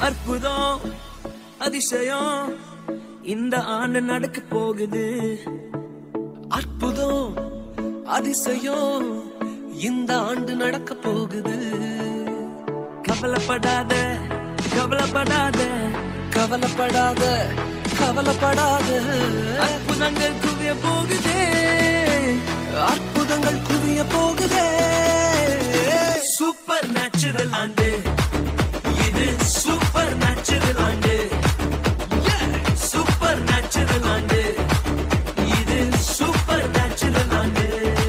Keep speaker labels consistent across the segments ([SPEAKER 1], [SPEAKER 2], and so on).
[SPEAKER 1] அற்புதம் அதிசயம் இந்த ஆண்டு நடக்க போகுது.
[SPEAKER 2] அற்புதம் அதிசயம் இந்த ஆண்டு நடக்க போகுது.
[SPEAKER 1] கவலைப்படாத கவலைப்படாத
[SPEAKER 2] கவலைப்படாத கவலைப்படாத.
[SPEAKER 1] அற்புதங்கள் குவிய போகுதே,
[SPEAKER 2] அற்புதங்கள் குவிய போகுதே.
[SPEAKER 1] சூப்பர் நேச்சுரல் ஆண்டு இது, சூப்பர் நேச்சுரல் ஆண்டு, சூப்பர் நேச்சுரல் ஆண்டு இது, சூப்பர் நேச்சுரல் ஆண்டு.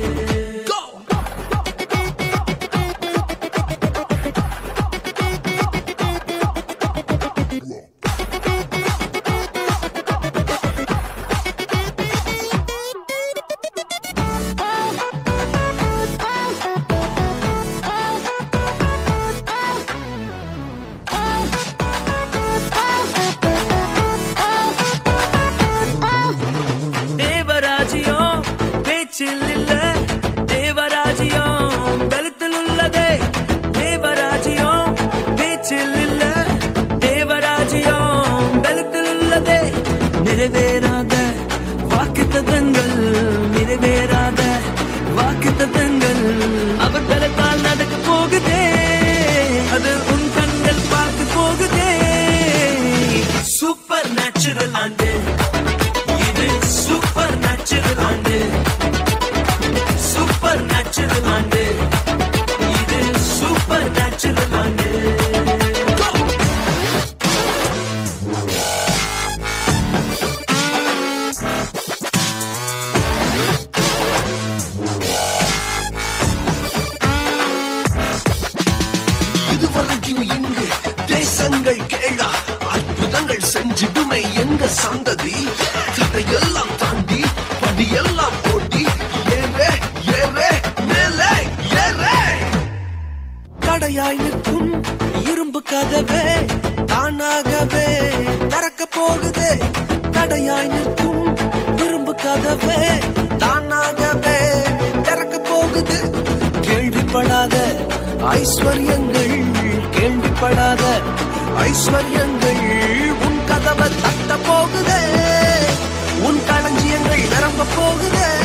[SPEAKER 1] தேவராஜ்யம் பேச்சில் இல்ல, தேவராஜ்யம் பலத்தில் உள்ளதே. தேவராஜ்யம் பேச்சில் இல்ல, தேவராஜ்யம் பலத்தில் உள்ளதே. நிறைவேறாத வாக்குத்தத்தங்கள், நிறைவேறாத வாக்குத்தத்தங்கள் அவர் பலத்தால் நடக்க போகுதே. அது உன் கண்கள் பார்த்து போகுதே. சூப்பர் நேச்சுரல் ஆண்டு இது, சூப்பர் நேச்சுரல் ஆண்டு, சூப்பர் நேச்சுரல் ஆண்டு இது, சூப்பர் நேச்சுரல் ஆண்டு.
[SPEAKER 2] இதுவரைக்கும் இங்கு தேசங்கள் கேளா, அற்புதங்கள் செஞ்சிடுமே எங்க சந்ததி. தடையெல்லாம் தாண்டி படியெல்லாம் போட்டி ஏறே ஏறே மேலே ஏறே. தடையாய் நிற்கும் இரும்பு கதவே தானாகவே திறக்க போகுதே. தடையாய் நிற்கும் இரும்பு கதவே தானாகவே திறக்க போகுது. கேள்விப்படாத ஐஸ்வர்யங்கள், கேள்விப்படாத ஐஸ்வர்யங்கள் உன் கதவை தட்ட போகுதே. உன் களஞ்சியங்கள் நிரம்ப போகுதே.